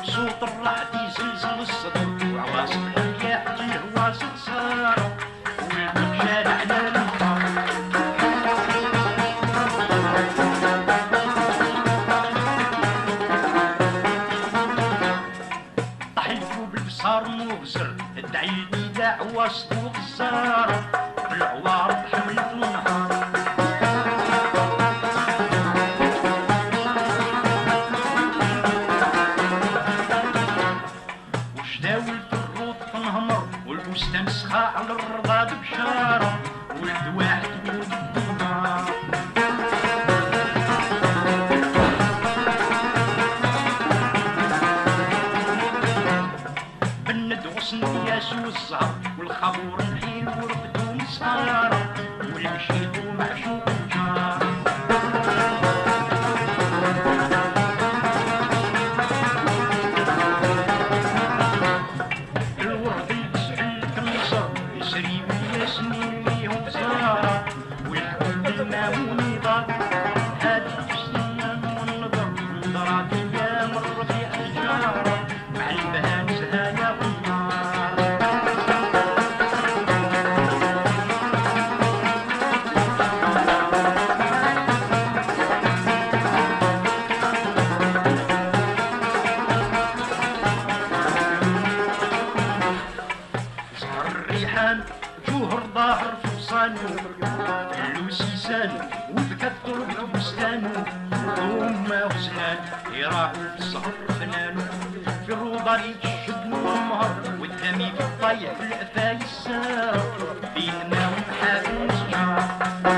صوت الرعد يزلزل الصدر وعواصف الرياح الهوا صرصار والمجال على البحر طحلتو بالبصار مغزر الدعيدي لا وسط الزار بالعوارض حملت النهار والمستنسخة على الرضا بشارة ولد واحد ولد الدمار بند غصن الياس والزهر والخمور نحيل ورفدو مسهارة والمشيتو معشوق الجار جوهر ظاهر فرسانو حلو سيسانو وذكى ضرب بستانو هما غزلان يراحو في السهر فنانو في الروضة يتشدو المهر والدمي في الطايح في الأفاي السار بيننا ومحاكم سجار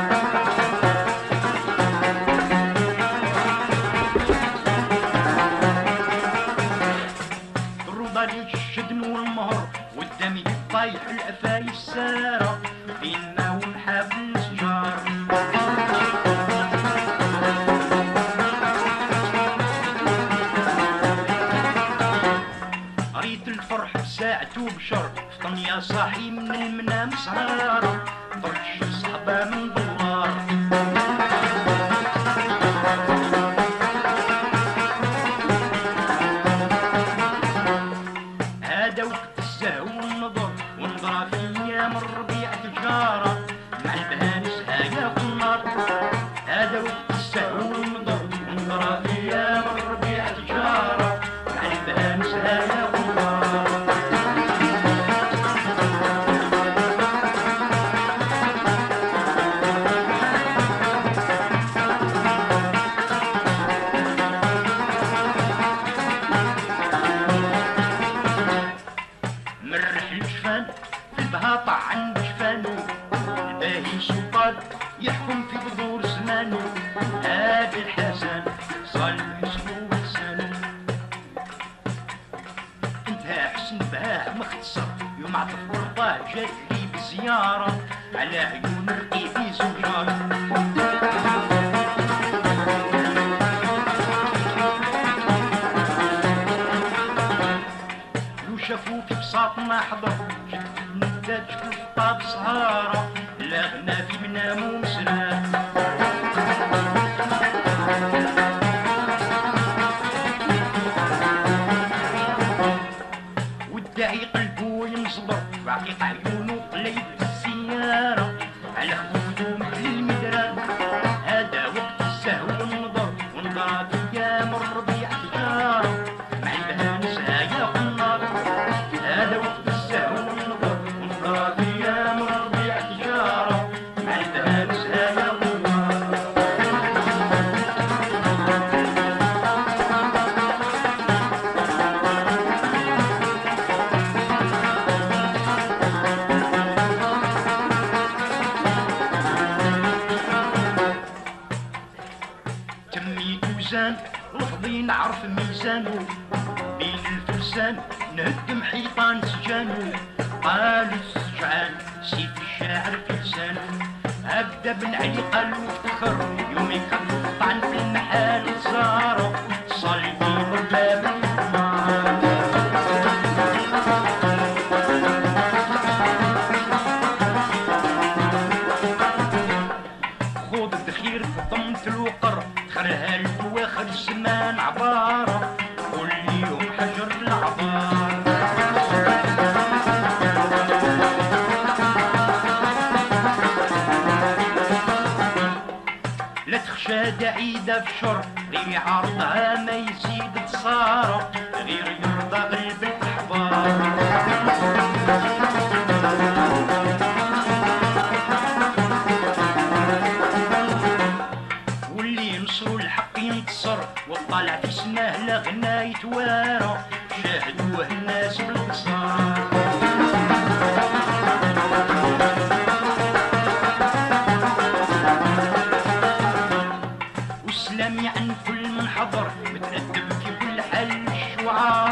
الروضة يتشدو المهر والدمي في الطايح في الأفاي السار بيننا ومحاكم سجار ريت الفرح بساعته بشر فطن يا صاحي من المنام سهارة ضرش الصحبة من دوار هذا وقت الزهو والنظر ونظرة في ايام الربيع تجارة مع البهانس هايا في النار هذا وقت الزهو والنظر ونظرة في ايام الربيع تجارة مع البهانس هايا في النار طعن بجفانو الباهي سلطان يحكم في بذور زمانو هذا الحسن صالح حسنو وحسانو انتهى حسن باه مختصر يوم عطف ورطاه جات لي بزيارة على عيون رقيبي زجار لو شافوك بساطنا حضر تشوف الطاب صهارة لا غنى في منام ومسرات والداعي قلبو ينصبر بعقيق عيونو قليل السيارة على خدودو مثل المدران هذا وقت الزهو والنظر ونظرة في ايام الربيع تجارة مع البهانس هايا في النار هذا وقت الزهو والنظر ونظرة في ايام الربيع تجارة مع البهانس هايا في النار تميت وزان لفظي نعرف ميزانو بين الفرسان نهدم حيطان سجانو قالوا السجعان سيف الشاعر في لسانو هكذا بن علي قالوا افتخر يوم يكفر طعن في المحال زارو صليبي باب النار خوض الدخير ضمت الوقر خرها الواخر الزمان عبارة كل يوم حجر عيدة عيدة في شر غير يعرضها ما يزيد تصارى غير يرضى قلب الأحبار. واللي ينصروا الحق ينتصر والطالع في سناه لا غنى يتوارى شاهدوه الناس بالبصار. والسلام يعنف المنحضر متأدب في كل حال الشعار